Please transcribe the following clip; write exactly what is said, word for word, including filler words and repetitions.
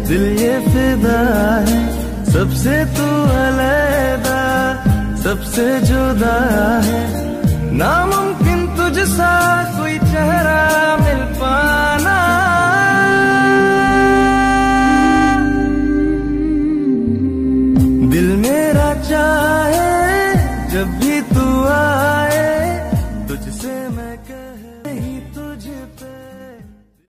दिल ये फिदा है, सबसे तू अलग, सबसे जुदा है। नामुमकिन तुझसा कोई चेहरा मिल पाए,